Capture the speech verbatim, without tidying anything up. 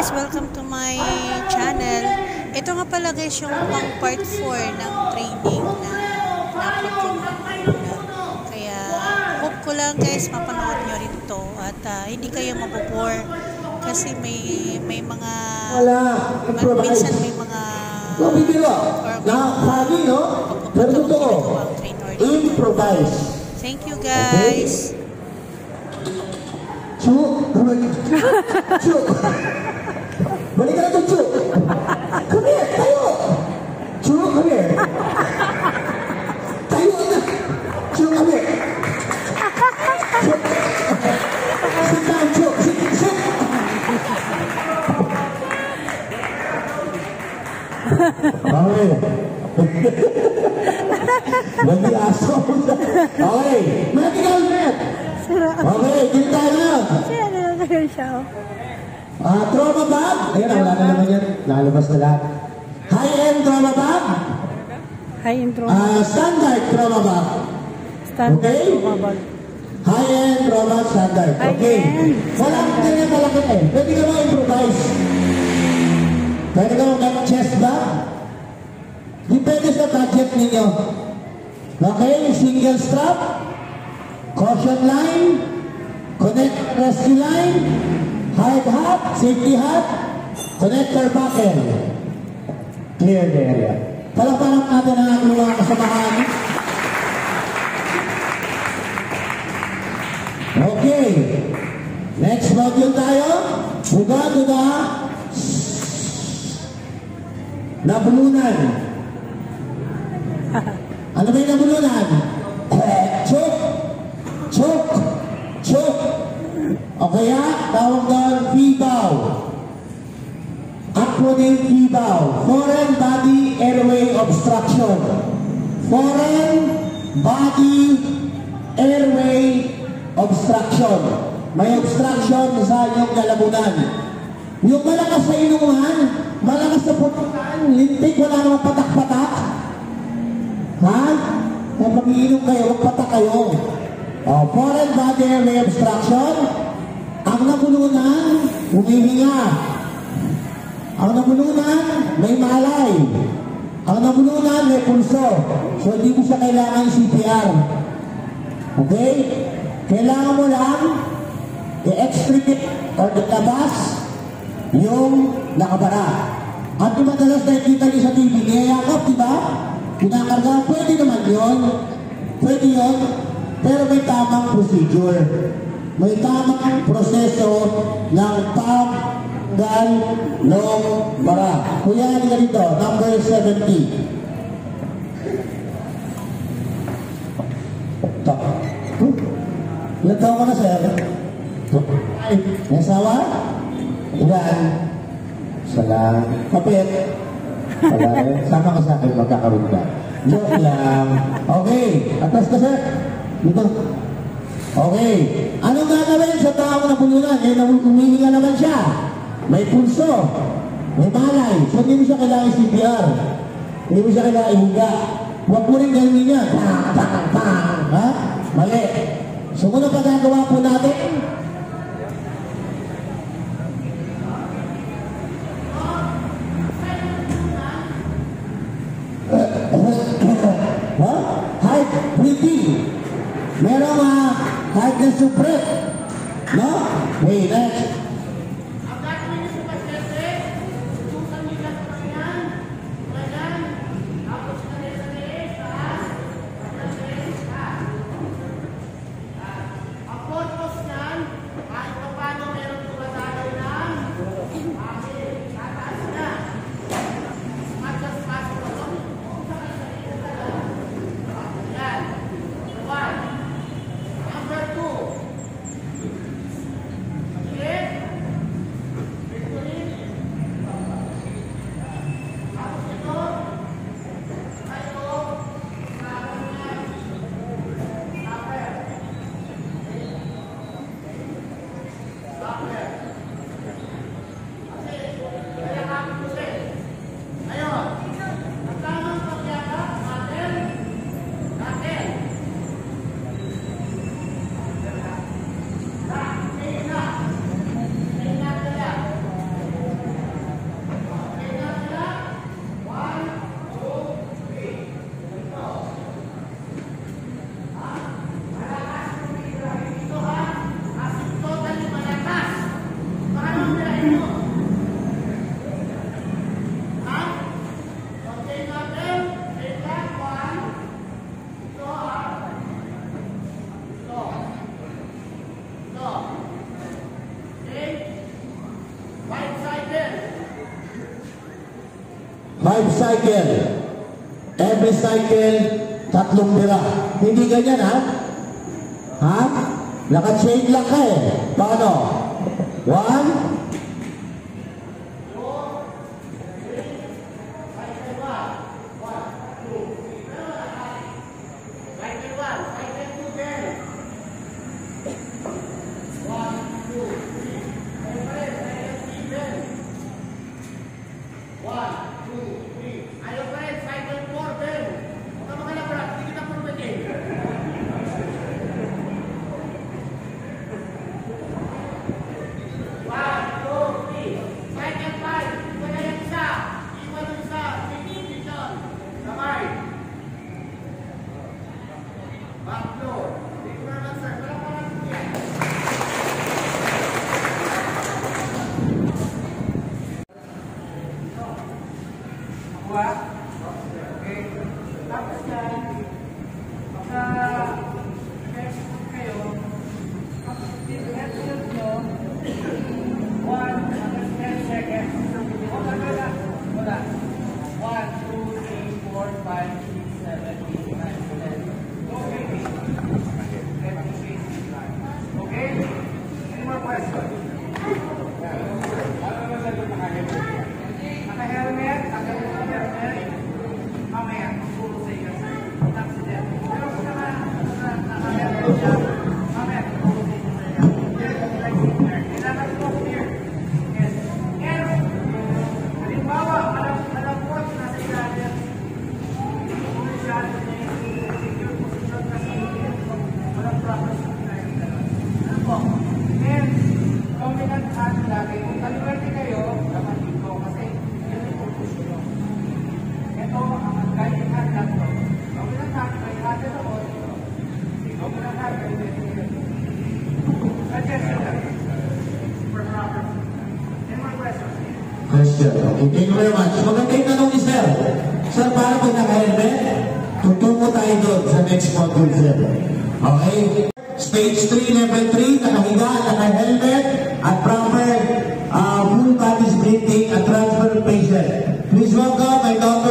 guys! Welcome to my channel. Ito nga pala guys yung pang part four ng training na na-upload ko na. Kaya hope ko lang guys mapanood nyo rin to at uh, hindi kayo mabubore kasi may may mga minsan may mga or may mga pero totoo improvise. Thank you guys. Chu, Chu, balik ka na ito, Chu. Come here, tayo. Chu, come here. Tayo na. Chu, come here. Chu. Sit down, Chu. Sit, sit. Okay. Nag-i-aso. Okay. Medical net. Okay, kita na. Sira na lang kayo siya. Ah, trauma bag. Ayan, wala na naman yan. Lalabas na lahat. High-end trauma bag. High-end trauma bag. Ah, standard trauma bag. Standard okay? trauma bag. High-end trauma standard. Okay. Walang ganyan malaki eh. Pwede ka mo improvise. Pwede ka mo mag-chest bag. Depende sa budget ninyo. Okay, single strap. Caution line, connect rescue line, hard hat, safety hat, connector buckle. Clear the area. Palakpakan natin ang ating mga kasamahan. Okay. Next module tayo. Buga to the nabulunan. Ano ba yung nabulunan? Choke. Choke! Choke! O kaya, tawag doon, P-bow. Acronym P-bow. Foreign Body Airway Obstruction. Foreign Body Airway Obstruction. May obstruction sa inyong lalamunan. Yung malakas sa inuman, malakas sa putukan, lintik, wala namang patak-patak. Ha? Kung mag-iinom kayo, magpatak kayo. Oh, foreign body airway obstruction. Ang nabulunan, humihinga. Ang nabulunan, may malay. Ang nabulunan, may pulso. So, hindi mo siya kailangan C P R. Okay? Kailangan mo lang i-extricate or itabas yung nakabara. At yung madalas nakikita niyo sa T V, niyayakap, di ba? Pinakarga, pwede naman yun. Pwede yun. Pero may tamang procedure. May tamang proseso ng paggal ng bara. Kuya, hindi ka dito. Number seventy. Ito. Ilan taon ka na, sir? Ay, may asawa? Ilan? Salang. Kapit. Salang. Sama ka sa akin, magkakaroon ka. Joke lang. Okay. Atas ka, sir. Dito. Okay. Anong gagawin sa tao na bulunan? Eh, umihinga naman siya. May pulso. May malay. So, hindi mo siya kailangan C P R. Hindi mo siya kailangan ihuga. Huwag mo rin gawin niya. Pang, pang, pang. Ha? Mali. So, kung ano pa gagawa po natin? Huh? Hard breathing. Merong uh, hard na supret. No? Wait, next. Ang gagawin niyo sa pasyente, sususan niyo lang sa yan. Kailan? Tapos na rin sa rin, taas. Tapos na rin, taas. Ang purpose niyan, kahit pa paano meron tumatalaw lang, kasi tataas na. At just possible. Sususan kayo sa rin sa rin. Yan. One. Number two, five cycle. Every cycle, tatlong dira. Hindi ganyan, ha? Ha? Naka-chain lang ka eh. Paano? One. Okay. Tapos yan, pagka next kayo, tapos next shield nyo, one, ten seconds. Wala, wala, wala. one, two, three, four, five, six, seven, eight, nine, ten. Okay. Okay? Any more questions? Ano na sagot na kayo? Naka-helmet, naka-helmet, mamaya, puro sa iyo, accident. Pero kung naka-helmet siya, mamaya, puro sa iyo sa iyo. Kailangan mo clear. Yes. And, halimbawa, alam po, nasa ilalim, puro siya, secure position kasi walang progress na pinag-ilalim. Ano po? And, dominant hand lagi. Kung kaliwerte kayo, dapat dito kasi ito ang guiding hand lang ito. Dominant hand, may hand ito o dominant hand, may hand ito. Suggestion lang. For proper. Any more questions? Question. Okay, thank you very much. Maganda yung tanong ni Sir. Sir, paano pag naka-helmet? Tutungo tayo doon sa next module, Sir. Okay? Stage three, level three, nakahiga, naka-helmet, at proper uh, full body breathing at transfer patient. Please welcome my daughter.